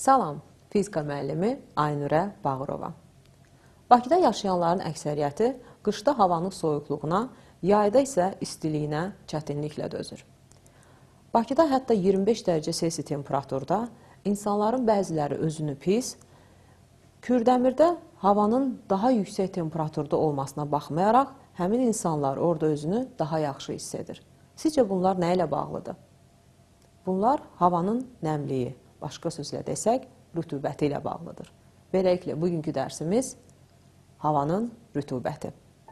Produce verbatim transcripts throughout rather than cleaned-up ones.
Salam, fizika müəllimi Aynurə Bağırova. Bakıda yaşayanların əksəriyyəti qışda havanın soyuqluğuna, yayda isə istiliyinə çətinliklə dözür. Bakıda hətta iyirmi beş dərəcə Selsi temperaturda insanların bəziləri özünü pis, Kürdəmirdə havanın daha yüksək temperaturda olmasına baxmayaraq, həmin insanlar orada özünü daha yaxşı hiss edir. Sizcə bunlar nə ilə bağlıdır? Bunlar havanın nəmliyi, başqa sözlə desək, rütubəti ilə bağlıdır. Beləliklə, bugünkü dərsimiz havanın rütubəti.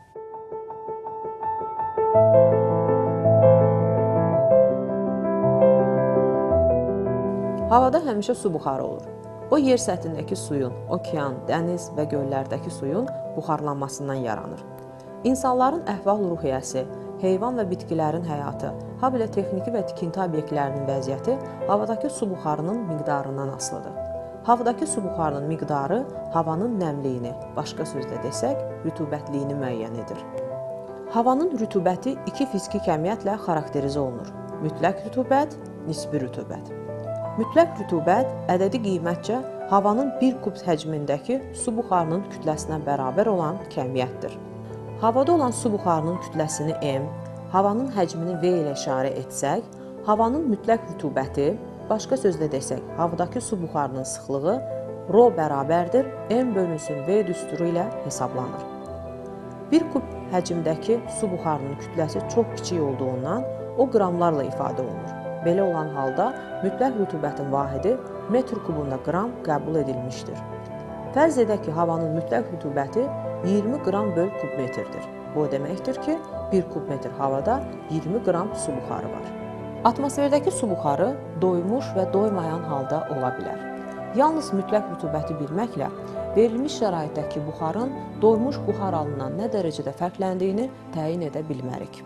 Havada həmişə su buxarı olur. O, yer səthindəki suyun, okean, dəniz və göllərdəki suyun buxarlanmasından yaranır. İnsanların əhval-ruhiyyəsi, heyvan və bitkilərin həyatı, ha belə texniki və tikinti obyektlərinin vəziyyəti havadakı su buxarının miqdarından asılıdır. Havadakı su buxarının miqdarı havanın nəmliyini, başqa sözlə desək, rütubətliyini müəyyən edir. Havanın rütubəti iki fiziki kəmiyyətlə xarakterizə olunur. Mütləq rütubət, nisbi rütubət. Mütləq rütubət ədədi qiymətcə havanın bir kub həcmindəki su buxarının kütləsinə bərabər olan kəmiyyətdir. Havada olan su buxarının kütləsini M, havanın həcmini V ilə işarə etsək, havanın mütləq rütubəti, başqa sözlə desək, havadakı su buxarının sıxlığı ρ bərabərdir M bölünsün V düsturu ilə hesablanır. Bir kub həcmdəki su buxarının kütləsi çox kiçik olduğundan o qramlarla ifadə olunur. Belə olan halda mütləq rütubətin vahidi metr kubunda qram qəbul edilmişdir. Fərz edək ki, havanın mütləq rütubəti iyirmi qram böl kub metrdir. Bu o deməkdir ki, bir kub metr havada iyirmi qram su buxarı var. Atmosferdəki su buxarı doymuş və doymayan halda ola bilər. Yalnız mütləq rütubəti bilməklə verilmiş şəraitdəki buxarın doymuş buxar halından nə dərəcədə fərqləndiyini təyin edə bilmərik.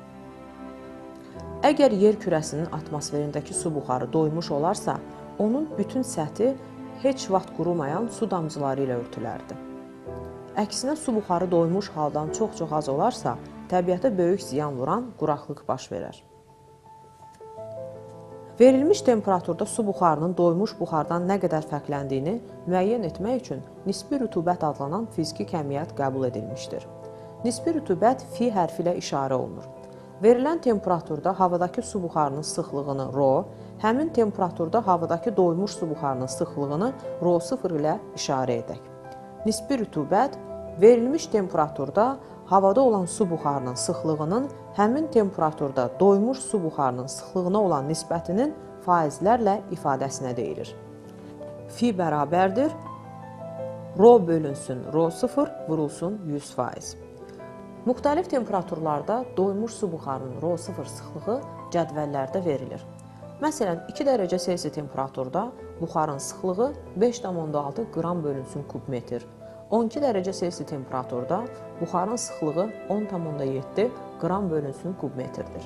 Əgər yer kürəsinin atmosferindəki su buxarı doymuş olarsa, onun bütün səthi heç vaxt qurumayan su damcıları ilə örtülərdi. Əksinə su buxarı doymuş haldan çox-çox az olarsa, təbiətə böyük ziyan vuran quraqlıq baş verər. Verilmiş temperaturda su buxarının doymuş buxardan nə qədər fərqləndiyini müəyyən etmək üçün nisbi rütubət adlanan fiziki kəmiyyət qəbul edilmişdir. Nisbi rütubət F hərfi ilə işarə olunur. Verilən temperaturda havadakı su buxarının sıxlığını ρ, həmin temperaturda havadakı doymuş su buxarının sıxlığını ρ sıfır ilə işarə edək. Nisbi rütubət verilmiş temperaturda havada olan su buxarının sıxlığının həmin temperaturda doymuş su buxarının sıxlığına olan nisbətinin faizlərlə ifadəsinə deyilir. F bərabərdir ρ bölünsün ρ sıfır vurulsun yüz faiz. Müxtəlif temperaturlarda doymuş su buxarının ρ sıfır sıxlığı cədvəllərdə verilir. Məsələn, iki dərəcə Selsi temperaturda buxarın sıxlığı beş tam altı qram bölünsün kub metr. on iki dərəcə Selsi temperaturda buxarın sıxlığı on tam yeddi qram bölünsün kub metrdir.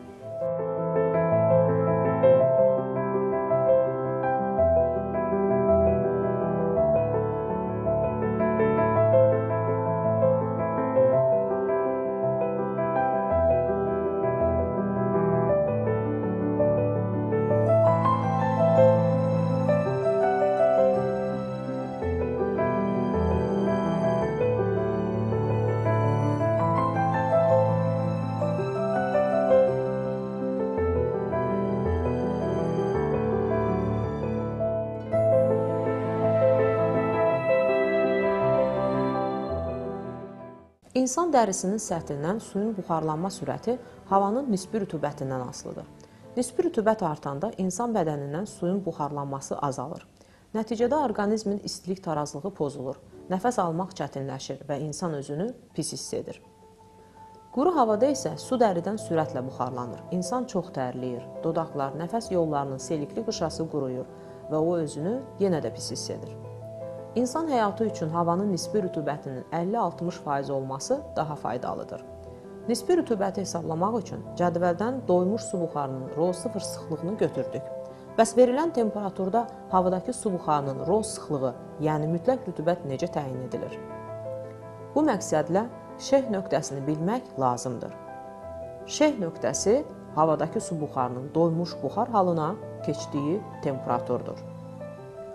İnsan dərisinin səthindən suyun buxarlanma sürəti havanın nisbi rütubətindən asılıdır. Nisbi rütubət artanda insan bədənindən suyun buxarlanması azalır. Nəticədə orqanizmin istilik tarazlığı pozulur, nəfəs almaq çətinləşir və insan özünü pis hiss edir. Quru havada isə su dəridən sürətlə buxarlanır. İnsan çox tərləyir, dodaqlar, nəfəs yollarının selikli qışası quruyur və o özünü yenə də pis hiss edir. İnsan həyatı üçün havanın nisbi rütubətinin əlli altmış faiz olması daha faydalıdır. Nisbi rütubəti hesablamaq üçün cədvəldən doymuş su buxarının ρ sıfır sıxlığını götürdük. Bəs verilən temperaturda havadakı su buxarının ρ sıxlığı, yəni mütləq rütubət necə təyin edilir? Bu məqsədlə şeh nöqtəsini bilmək lazımdır. Şeh nöqtəsi havadakı su buxarının doymuş buxar halına keçdiyi temperaturdur.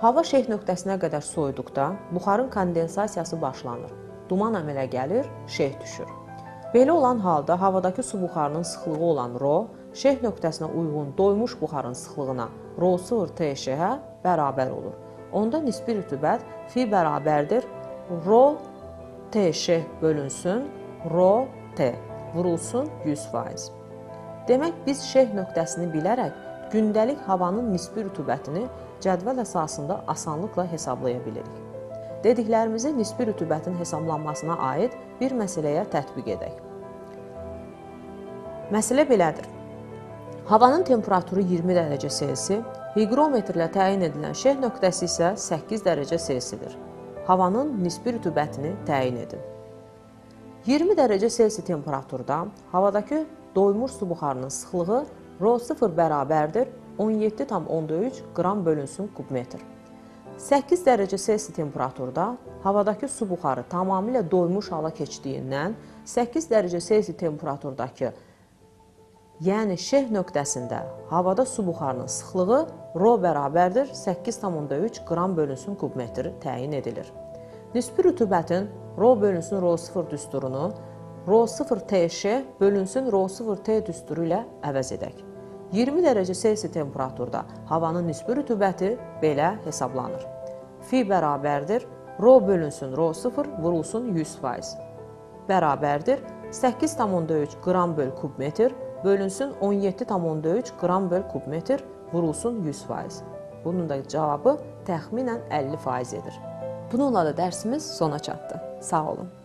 Hava şeh nöqtəsinə qədər soyuduqda buxarın kondensasiyası başlanır. Duman əmələ gəlir, şeh düşür. Belə olan halda havadakı su buxarının sıxlığı olan rho, şeh nöqtəsinə uyğun doymuş buxarın sıxlığına rho sıfır T şehə bərabər olur. Onda nisbi rütubət fi bərabərdir rho T şeh bölünsün rho T vurulsun yüz faiz. Demək, biz şeh nöqtəsini bilərək gündəlik havanın nisbi rütubətini cədvəl əsasında asanlıqla hesablaya bilirik. Dediklərimizi nisbi rütubətin hesablanmasına aid bir məsələyə tətbiq edək. Məsələ belədir. Havanın temperaturu iyirmi dərəcə Selsi, hiqrometrlə təyin edilən şeh nöqtəsi isə səkkiz dərəcə Selsidir. Havanın nisbi rütubətini təyin edin. iyirmi dərəcə Selsi temperaturda havadakı doymuş su buxarının sıxlığı rho sıfır bərabərdir on yeddi tam onda üç qram bölünsün kubmetr. səkkiz dərəcə Selsi temperaturda havadakı su buxarı tamamilə doymuş hala keçdiyindən səkkiz dərəcə Selsi temperaturdakı, yəni şeh nöqtəsində havada su buxarının sıxlığı rho bərabərdir səkkiz tam onda üç qram bölünsün kubmetr təyin edilir. Nisbi rütubətin rho bölünsün rho sıfır düsturunu rho sıfır T şeh bölünsün rho sıfır T düsturu ilə əvəz edək. iyirmi dərəcə Selsi temperaturda havanın nisbi rütubəti belə hesablanır. Fi bərabərdir rho bölünsün rho sıfır vurulsun yüz faiz. Bərabərdir səkkiz tam onda üç qram böl kubmetr bölünsün on yeddi tam onda üç qram böl kubmetr vurulsun yüz faiz. Bunun da cavabı təxminən əlli faiz edir. Bununla da dərsimiz sona çatdı. Sağ olun.